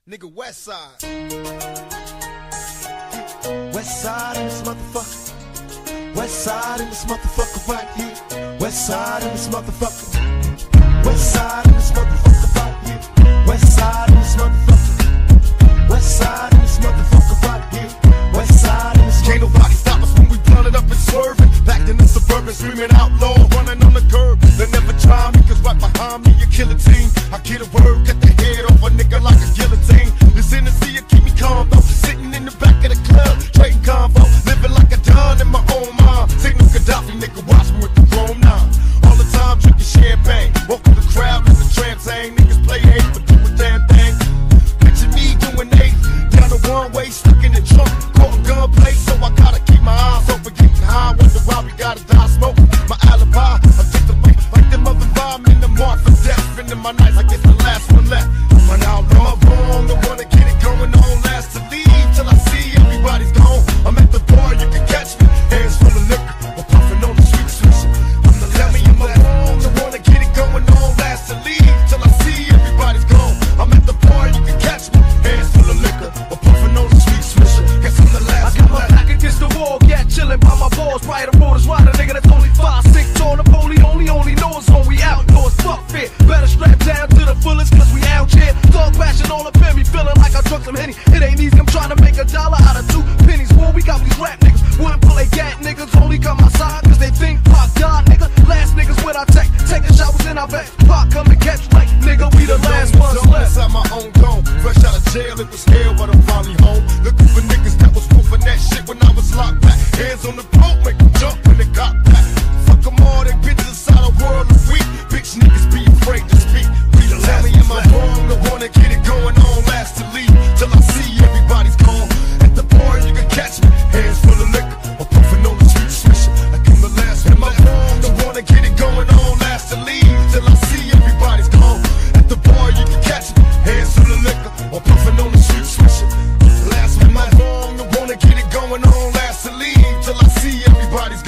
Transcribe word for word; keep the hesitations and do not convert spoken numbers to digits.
Nigga, West Side. West Side in this motherfucker. West Side in this motherfucker right here. West Side in this motherfucker. West Side in this motherfucker right here. West Side in this motherfucker. West Side in this motherfucker right here. West Side in this motherfucker. Can't nobody stop us when we blunted up and swerving. Back in the suburban, screaming outlaw, running on the curb. They never try me, cause right behind me a killer team. I get a word, cut the head off a nigga like a guillotine. This Tennessee keep me calm though. Sitting in the back of the club, trading convo, living like a don in my own mind. Signal Gaddafi, nigga, watch me with the chrome nine. All the time drinking champagne, walk through the crowd, it's a tramp thing. Niggas play hate, but do a damn thing. Picture me doing eight, down the one way, stuck in the trunk, caught a gunplay, so I gotta keep my eyes open, getting high. Wonder why we gotta die smoking. My alibi, I take the weight like them other rhyme in the mark for death. Into my nights, I get the last one left. I'm an outlaw, wrong, the one to get it going on, last to leave till I see everybody's gone. I'm at the bar, you can catch me, hands full of liquor, or puffing on the sweet swisher. I'm the tell me I'm wrong, the one to get it going on, last to leave till I see everybody's gone. I'm at the bar, you can catch me, hands full of liquor, or puffing on the sweet swisher. Guess I'm the last I got one my left. back against the wall, yeah, chillin' by my balls. Right, the road is right, a nigga that's only five, six tall. The poli only, only knows when we outdoors. Fuck fear, better strap down to the fullest, cause we out here. Dog passion all up in me, feeling like I drunk some Henny. It ain't easy, I'm trying to make a dollar out of two pennies. Boy, we got these rap niggas, wouldn't play gat niggas, only come outside cause they think Pac died, nigga. Last niggas with our tech, taking showers in our back. Pac come to catch like, nigga, we the last ones left. Inside my own dome, fresh out of jail, it was hell, but I'm finally home. Looking for niggas that was spoofing that shit when I was locked back. Hands on the boat, make them jump when they got back. Fuck them all, they bitches inside a world of weak. Bitch niggas be afraid to speak. We the last. Tell me, am I wrong? The one to get it going on, last to leave till I see everybody's gone. At the bar, you can catch me, hands full of liquor, or puffing on the sweet swisher. Like I'm the last. Am I wrong? The one to get it going on, last to leave till I see everybody's gone. At the bar, you can catch me, hands full of liquor, or puffing on the sweet swisher. Last. Am I wrong? The one to get it going on, last to leave till I see everybody's